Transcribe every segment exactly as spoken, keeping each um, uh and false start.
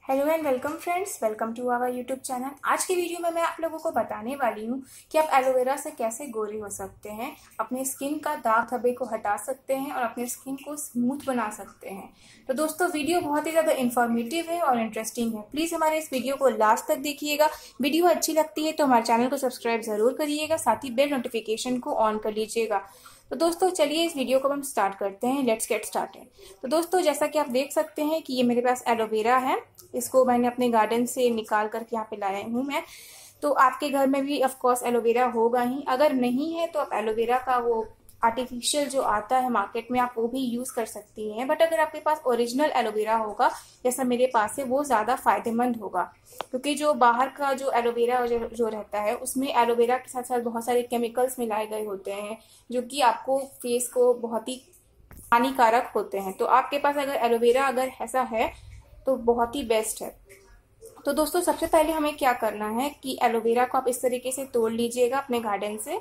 Hello and welcome friends, welcome to our YouTube channel. आज की video में मैं आप लोगों को बताने वाली हूँ कि आप एलोवेरा से कैसे गोरे हो सकते हैं, अपने स्किन का दाग धब्बे को हटा सकते हैं और अपने स्किन को स्मूथ बना सकते हैं। तो दोस्तों, वीडियो बहुत ही ज़्यादा इन्फॉर्मेटिव है और इंटरेस्टिंग है। प्लीज़ हमारे इस वीडियो को लास्ट तक देखिएगा। वीडियो अच्छी लगती है तो हमारे चैनल को सब्सक्राइब ज़रूर करिएगा, साथ ही बेल नोटिफिकेशन को ऑन कर लीजिएगा। तो दोस्तों चलिए इस वीडियो को हम स्टार्ट करते हैं। Let's get started. तो दोस्तों, जैसा कि आप देख सकते हैं कि ये मेरे पास एलोवेरा है। इसको मैंने अपने गार्डन से निकाल करके यहाँ पे लाया हूँ मैं। तो आपके घर में भी ऑफ कोर्स एलोवेरा होगा ही। अगर नहीं है तो आप एलोवेरा का वो आर्टिफिशियल जो आता है मार्केट में, आप वो भी यूज कर सकती हैं। बट अगर आपके पास ओरिजिनल एलोवेरा होगा जैसा मेरे पास है, वो ज्यादा फायदेमंद होगा, क्योंकि जो बाहर का जो एलोवेरा जो, जो रहता है उसमें एलोवेरा के साथ साथ बहुत सारे केमिकल्स मिलाए गए होते हैं जो कि आपको फेस को बहुत ही हानिकारक होते हैं। तो आपके पास अगर एलोवेरा अगर ऐसा है तो बहुत ही बेस्ट है। तो दोस्तों, सबसे पहले हमें क्या करना है कि एलोवेरा को आप इस तरीके से तोड़ लीजिएगा अपने गार्डन से।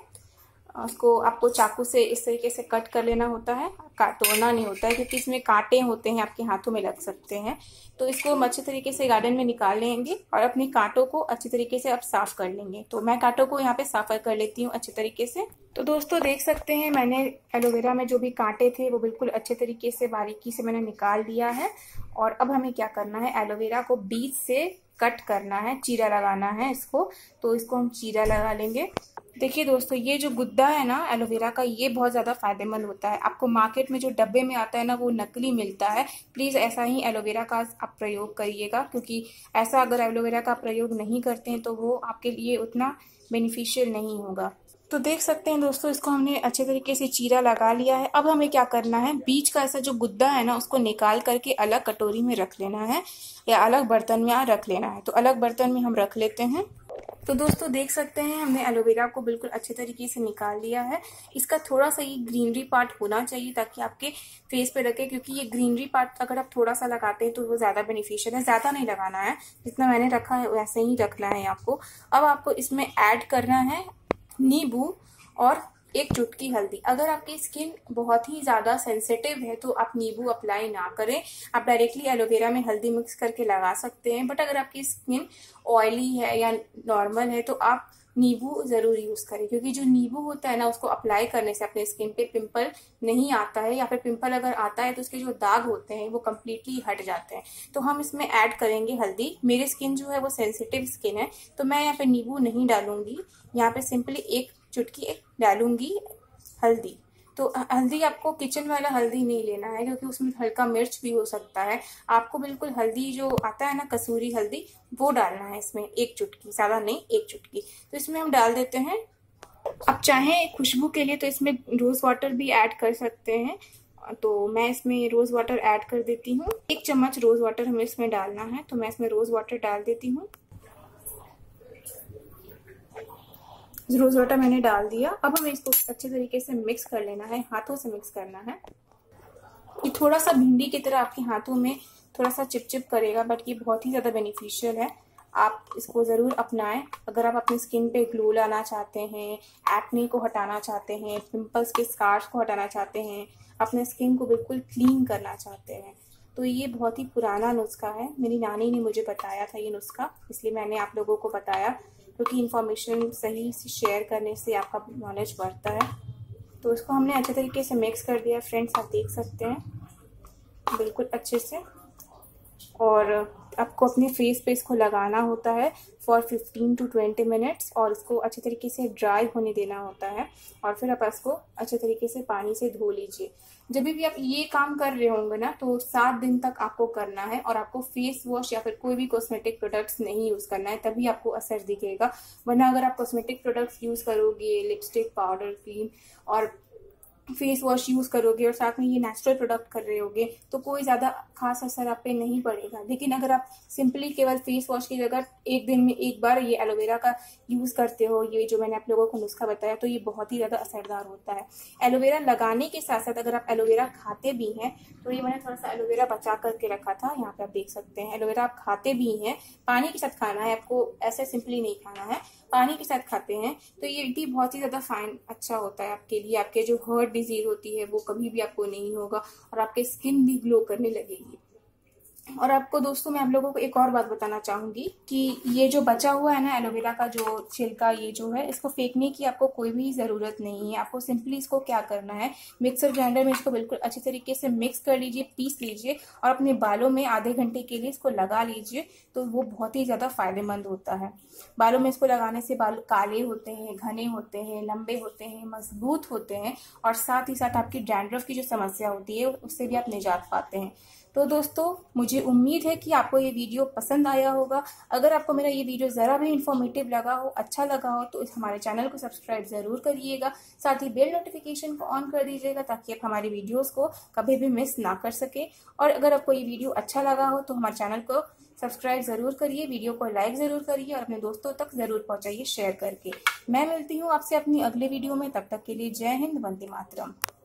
उसको आपको चाकू से इस तरीके से कट कर लेना होता है, तोड़ना नहीं होता है, क्योंकि इसमें कांटे होते हैं, आपके हाथों में लग सकते हैं। तो इसको हम अच्छे तरीके से गार्डन में निकाल लेंगे और अपने कांटों को अच्छे तरीके से अब साफ कर लेंगे। तो मैं कांटों को यहाँ पे साफ कर लेती हूँ अच्छे तरीके से। तो दोस्तों देख सकते हैं, मैंने एलोवेरा में जो भी कांटे थे वो बिल्कुल अच्छे तरीके से बारीकी से मैंने निकाल लिया है। और अब हमें क्या करना है, एलोवेरा को बीच से कट करना है, चीरा लगाना है इसको। तो इसको हम चीरा लगा लेंगे। देखिए दोस्तों, ये जो गुद्दा है ना एलोवेरा का, ये बहुत ज़्यादा फायदेमंद होता है। आपको मार्केट में जो डब्बे में आता है ना, वो नकली मिलता है। प्लीज़ ऐसा ही एलोवेरा का आप प्रयोग करिएगा, क्योंकि ऐसा अगर एलोवेरा का प्रयोग नहीं करते हैं तो वो आपके लिए उतना बेनिफिशियल नहीं होगा। तो देख सकते हैं दोस्तों, इसको हमने अच्छे तरीके से चीरा लगा लिया है। अब हमें क्या करना है, बीच का ऐसा जो गुद्दा है ना, उसको निकाल करके अलग कटोरी में रख लेना है या अलग बर्तन में रख लेना है। तो अलग बर्तन में हम रख लेते हैं। तो दोस्तों देख सकते हैं, हमने एलोवेरा को बिल्कुल अच्छे तरीके से निकाल लिया है। इसका थोड़ा सा ये ग्रीनरी पार्ट होना चाहिए ताकि आपके फेस पे रखे, क्योंकि ये ग्रीनरी पार्ट अगर आप थोड़ा सा लगाते हैं तो वो ज़्यादा बेनिफिशियल है। ज़्यादा नहीं लगाना है, जितना मैंने रखा है वैसे ही रखना है आपको। अब आपको इसमें ऐड करना है नींबू और एक चुटकी हल्दी। अगर आपकी स्किन बहुत ही ज़्यादा सेंसिटिव है तो आप नींबू अप्लाई ना करें, आप डायरेक्टली एलोवेरा में हल्दी मिक्स करके लगा सकते हैं। बट अगर आपकी स्किन ऑयली है या नॉर्मल है तो आप नींबू ज़रूर यूज़ करें, क्योंकि जो नींबू होता है ना, उसको अप्लाई करने से अपने स्किन पे पिंपल नहीं आता है, या फिर पिंपल अगर आता है तो उसके जो दाग होते हैं वो कम्प्लीटली हट जाते हैं। तो हम इसमें ऐड करेंगे हल्दी। मेरी स्किन जो है वो सेंसिटिव स्किन है, तो मैं यहाँ पे नींबू नहीं डालूंगी। यहाँ पे सिंपली एक चुटकी एक डालूंगी हल्दी। तो हल्दी आपको किचन वाला हल्दी नहीं लेना है, क्योंकि उसमें हल्का मिर्च भी हो सकता है। आपको बिल्कुल हल्दी जो आता है ना, कसूरी हल्दी, वो डालना है इसमें, एक चुटकी, ज़्यादा नहीं, एक चुटकी। तो इसमें हम डाल देते हैं। अब चाहें खुशबू के लिए तो इसमें रोज़ वाटर भी ऐड कर सकते हैं। तो मैं इसमें रोज़ वाटर ऐड कर देती हूँ। एक चम्मच रोज़ वाटर हमें इसमें डालना है, तो मैं इसमें रोज़ वाटर डाल देती हूँ। रोज वाटर मैंने डाल दिया। अब हमें इसको अच्छे तरीके से मिक्स कर लेना है, हाथों से मिक्स करना है। ये थोड़ा सा भिंडी की तरह आपके हाथों में थोड़ा सा चिपचिप करेगा, बट ये बहुत ही ज़्यादा बेनिफिशियल है। आप इसको ज़रूर अपनाएं अगर आप अपनी स्किन पे ग्लो लाना चाहते हैं, एक्ने को हटाना चाहते हैं, पिंपल्स के स्कार्स को हटाना चाहते हैं, अपने स्किन को बिल्कुल क्लीन करना चाहते हैं। तो ये बहुत ही पुराना नुस्खा है, मेरी नानी ने मुझे बताया था ये नुस्खा, इसलिए मैंने आप लोगों को बताया, क्योंकि इन्फॉर्मेशन सही से शेयर करने से आपका नॉलेज बढ़ता है। तो इसको हमने अच्छे तरीके से मिक्स कर दिया फ्रेंड्स, आप देख सकते हैं बिल्कुल अच्छे से। और आपको अपने फेस पे इसको लगाना होता है for fifteen to twenty minutes, और इसको अच्छे तरीके से ड्राई होने देना होता है। और फिर आप इसको अच्छे तरीके से पानी से धो लीजिए। जब भी आप ये काम कर रहे होंगे ना, तो सात दिन तक आपको करना है, और आपको फेस वॉश या फिर कोई भी कॉस्मेटिक प्रोडक्ट्स नहीं यूज़ करना है, तभी आपको असर दिखेगा। वरना अगर आप कॉस्मेटिक प्रोडक्ट्स यूज़ करोगे, लिपस्टिक, पाउडर, क्रीम और फेस वॉश यूज़ करोगे और साथ में ये नेचुरल प्रोडक्ट कर रहे होगे, तो कोई ज़्यादा खास असर आप पे नहीं पड़ेगा। लेकिन अगर आप सिंपली केवल फेस वॉश की जगह एक दिन में एक बार ये एलोवेरा का यूज़ करते हो, ये जो मैंने आप लोगों को नुस्खा बताया, तो ये बहुत ही ज़्यादा असरदार होता है। एलोवेरा लगाने के साथ साथ अगर आप एलोवेरा खाते भी हैं, तो ये मैंने थोड़ा सा एलोवेरा बचा करके रखा था, यहाँ पे आप देख सकते हैं। एलोवेरा आप खाते भी हैं, पानी के साथ खाना है आपको, ऐसे सिंपली नहीं खाना है, पानी के साथ खाते हैं तो ये भी बहुत ही ज़्यादा फाइन अच्छा होता है आपके लिए। आपके जो हार्ट डिजीज होती है वो कभी भी आपको नहीं होगा, और आपके स्किन भी ग्लो करने लगेगी। और आपको दोस्तों मैं आप लोगों को एक और बात बताना चाहूंगी कि ये जो बचा हुआ है ना एलोवेरा का जो छिलका, ये जो है इसको फेंकने की आपको कोई भी ज़रूरत नहीं है। आपको सिंपली इसको क्या करना है, मिक्सर ग्राइंडर में इसको बिल्कुल अच्छी तरीके से मिक्स कर लीजिए, पीस लीजिए और अपने बालों में आधे घंटे के लिए इसको लगा लीजिए। तो वो बहुत ही ज़्यादा फायदेमंद होता है। बालों में इसको लगाने से बाल काले होते हैं, घने होते हैं, लंबे होते हैं, मजबूत होते हैं और साथ ही साथ आपकी डैंड्रफ की जो समस्या होती है उससे भी आप निजात पाते हैं। तो दोस्तों मुझे उम्मीद है कि आपको ये वीडियो पसंद आया होगा। अगर आपको मेरा ये वीडियो ज़रा भी इन्फॉर्मेटिव लगा हो, अच्छा लगा हो, तो इस हमारे चैनल को सब्सक्राइब ज़रूर करिएगा। साथ ही बेल नोटिफिकेशन को ऑन कर दीजिएगा ताकि आप हमारी वीडियोस को कभी भी मिस ना कर सके। और अगर आपको ये वीडियो अच्छा लगा हो तो हमारे चैनल को सब्सक्राइब ज़रूर करिए, वीडियो को लाइक ज़रूर करिए और अपने दोस्तों तक ज़रूर पहुँचाइए शेयर करके। मैं मिलती हूँ आपसे अपनी अगले वीडियो में, तब तक के लिए जय हिंद, वंदे मातरम।